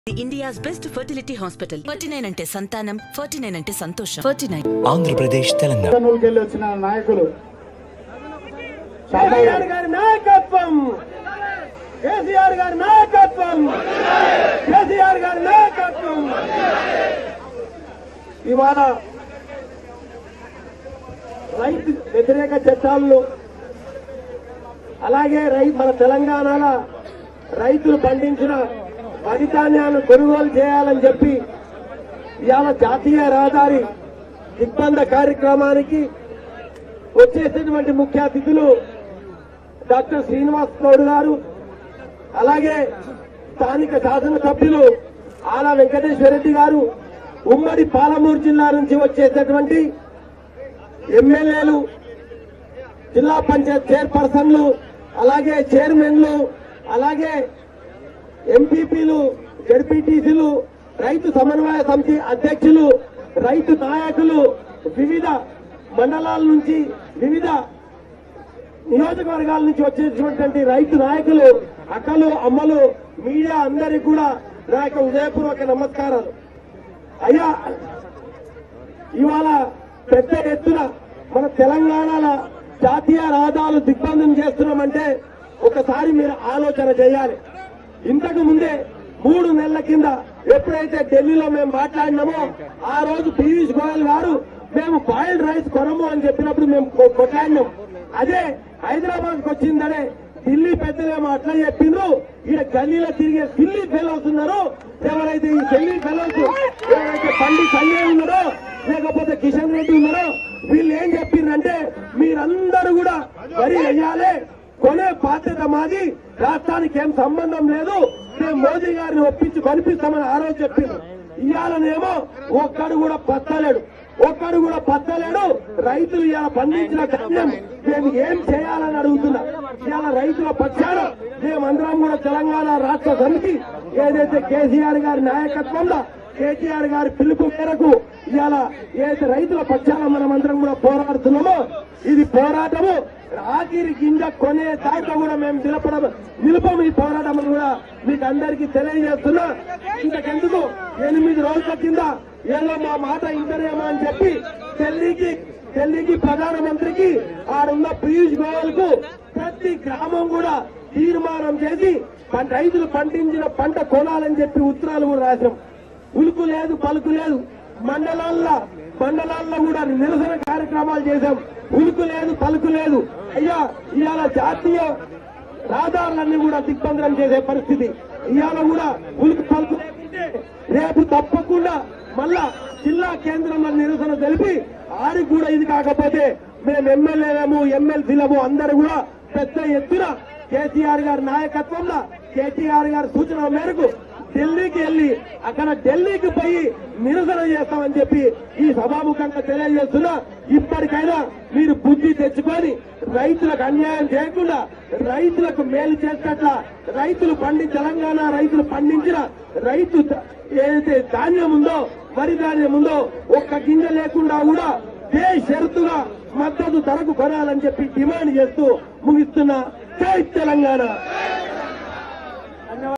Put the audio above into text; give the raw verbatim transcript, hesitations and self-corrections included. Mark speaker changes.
Speaker 1: India's best fertility hospital. forty-nine ante santanam, forty-nine ante santosham. forty-nine.
Speaker 2: Andhra Pradesh, Telangana.
Speaker 3: Kelli vachina nayakulu. KCR గారి నాయకత్వం. కేసీఆర్ గారి నాయకత్వం. కేసీఆర్ గారి నాయకత్వం. ఇవాళ రైతు వ్యతిరేక చట్టాలను అలాగే రైతు మన తెలంగాణలో రైతులు పండించిన వరి ధాన్యాలను కొనుగోలు చేయాలని చెప్పి ఇవాళ జాతీయ రహదారి దిగ్బంధ కార్యక్రమానికి వచ్చేసినటువంటి ముఖ్య అతిథులు డాక్టర్ శ్రీనివాస్ గౌడ్ గారు, అలాగే స్థానిక శాసనసభ్యులు ఆలా వెంకటేశ్వర రెడ్డి గారు, ఉమ్మడి పాలమూరు జిల్లా నుంచి వచ్చేటటువంటి ఎమ్మెల్యేలు, జిల్లా పంచాయత్ చైర్పర్సన్లు, అలాగే చైర్మన్లు, అలాగే ఎంపీపీలు, జడ్పీటీసీలు, రైతు సమన్వయ సమితి అధ్యక్షులు, రైతు నాయకులు, వివిధ మండలాల నుంచి వివిధ నియోజకవర్గాల నుంచి వచ్చేటువంటి రైతు నాయకులు, అక్కలు, అమ్మలు, మీడియా అందరికీ కూడా నా యొక్క హృదయపూర్వక నమస్కారాలు. అయ్యా, ఇవాళ పెద్ద ఎత్తున మన తెలంగాణలో జాతీయ రహదారులు దిగ్బంధం చేస్తున్నామంటే ఒకసారి మీరు ఆలోచన చేయాలి. ఇంతకు ముందే మూడు నెలల కింద ఎప్పుడైతే ఢిల్లీలో మేము మాట్లాడినామో ఆ రోజు పీయూష్ గోయల్ గారు మేము బాయిల్డ్ రైస్ కొనము అని చెప్పినప్పుడు మేము కొట్లాడినాం. అదే హైదరాబాద్ కు వచ్చిందనే ఢిల్లీ పెద్దలేమో అట్లా చెప్పిండ్రు. ఈడ గల్లీలో తిరిగే ఢిల్లీ ఫెలోస్ ఉన్నారు. ఎవరైతే ఈ ఢిల్లీ ఫెలోస్ ఎవరైతే పండి సంజయ్ ఉన్నారో లేకపోతే కిషన్ రెడ్డి ఉన్నారో వీళ్ళు ఏం చెప్పిండ్రంటే మీరందరూ కూడా వరి వేయాలి, కొనే బాధ్యత మాది, రాష్ట్రానికి ఏం సంబంధం లేదు, మేము మోదీ గారిని ఒప్పించి కనిపిస్తామని ఆ రోజు చెప్పిండ్రు. ఇవాళనేమో ఒక్కడు కూడా పత్తలేడు ఒక్కడు కూడా పత్తలేడు రైతులు ఇవాళ పండించిన ధాన్యం మేము ఏం చేయాలని అడుగుతున్నా. ఇవాళ రైతుల పక్షాన మేమందరం కూడా తెలంగాణ రాష్ట్ర సమితి ఏదైతే కేసీఆర్ గారి నాయకత్వంలో కేటీఆర్ గారి పిలుపు మేరకు ఇవాళ ఏదైతే రైతుల పక్షాన మనమందరం కూడా పోరాడుతున్నామో ఇది పోరాటము ఆఖరి గింజ కొనే దాకా కూడా మేము నిలపడం నిలుపం ఈ పోరాటం కూడా మీకు అందరికీ తెలియజేస్తున్నా. ఇంతకెందుకు ఎనిమిది రోజుల కింద ఏదో మా మాట ఇంటరేమో అని చెప్పి ఢిల్లీకి ఢిల్లీకి ప్రధానమంత్రికి ఆడున్న పీయూష్ గోయల్ కు ప్రతి గ్రామం కూడా తీర్మానం చేసి రైతులు పండించిన పంట కొనాలని చెప్పి ఉత్తరాలు కూడా రాశాం. ఉలుకు లేదు, పలుకు లేదు. మండలాల్లో మండలాల్లో కూడా నిరసన కార్యక్రమాలు చేశాం. ఉలుకు లేదు, పలుకు లేదు. అయ్యా, ఇవాళ జాతీయ రహదారులన్నీ కూడా దిగ్బంధనం చేసే పరిస్థితి. ఇవాళ కూడా ఉలుకు పలుకు లేకుంటే రేపు తప్పకుండా మళ్ళా జిల్లా కేంద్రంలో నిరసన తెలిపి ఆడికి కూడా ఇది కాకపోతే మేము ఎమ్మెల్యేలము ఎమ్మెల్సీలము అందరూ కూడా పెద్ద ఎత్తున కేసీఆర్ గారి నాయకత్వంలో కేటీఆర్ గారి సూచన మేరకు ఢిల్లీకి వెళ్లి అక్కడ ఢిల్లీకి పోయి నిరసన చేస్తామని చెప్పి ఈ సభాముఖంగా తెలియజేస్తున్నా. ఇప్పటికైనా మీరు బుద్ధి తెచ్చుకొని రైతులకు అన్యాయం చేయకుండా రైతులకు మేలు చేసేట్ల రైతులు పండి తెలంగాణ రైతులు పండించిన రైతు ఏదైతే ధాన్యం ఉందో వరి ధాన్యం ఉందో ఒక్క గింజ లేకుండా కూడా బేషరతుగా మద్దతు ధరకు కొనాలని చెప్పి డిమాండ్ చేస్తూ ముగిస్తున్నా. జై తెలంగాణ.